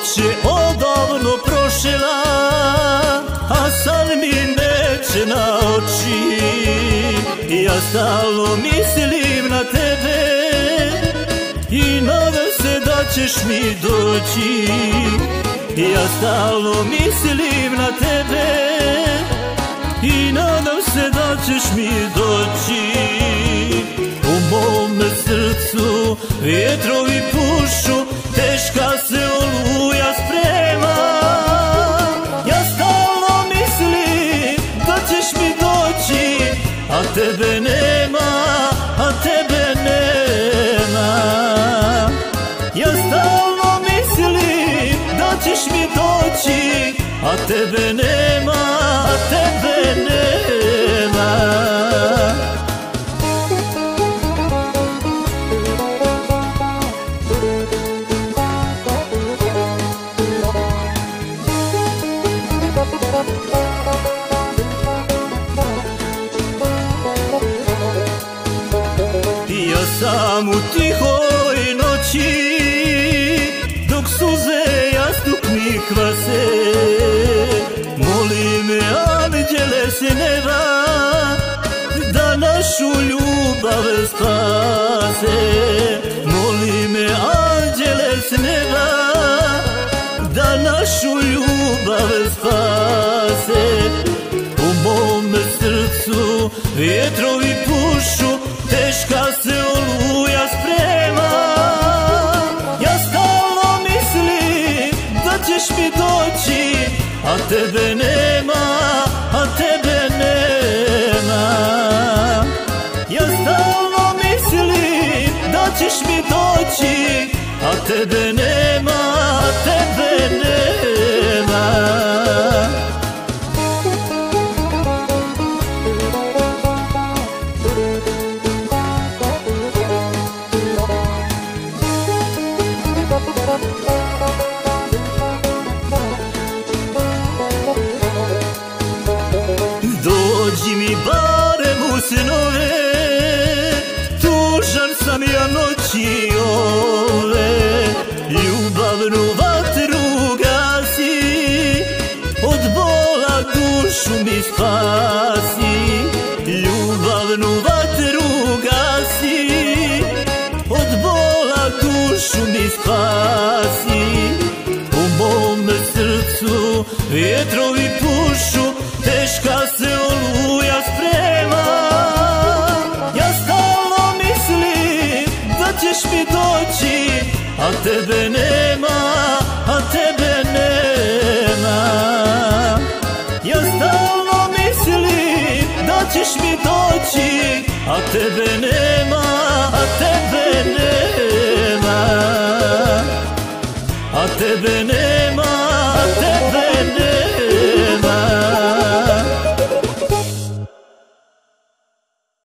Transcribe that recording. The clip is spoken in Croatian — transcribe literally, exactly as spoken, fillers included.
noć je odavno prošla, a sad mi neće na oči. Ja stalno mislim na tebe i nadam se da ćeš mi doći. Ja stalno mislim na tebe i nadam se da ćeš mi doći. U mome srcu vjetrovi pušu, teška se oluja sprema. Ja stalno mislim da ćeš mi doći, a tebe nema, a tebe nema. Ja stalno mislim da ćeš mi doći, a tebe nema, a tebe nema. Ja sam u tihoj noći, dok suze jastuk mi kvase, molim me anđele s neba da našu ljubav spase. Molim me anđele s neba da našu ljubav spase. U mome srcu vjetrovi pušu, teška se oluja sprema. Ja stalno mislim da ćeš mi doći, a tebe nema, a tebe nema. Ja stalno mislim da ćeš mi doći, a tebe nema, a tebe nema. Dođi mi barem u snove, tužan sam ja noći ove. Ljubavnu vatru gasi, od bola dušu mi spasi. Ljubavnu vatru gasi, od bola dušu mi spasi. U mome srcu vjetrovi pušu, teška se oluja sprema. Ja stalno mislim da ćeš mi doći, a tebe nema, a tebe nema. Ja stalno mislim da ćeš mi doći, a tebe nema, a tebe nema. A tebe nema.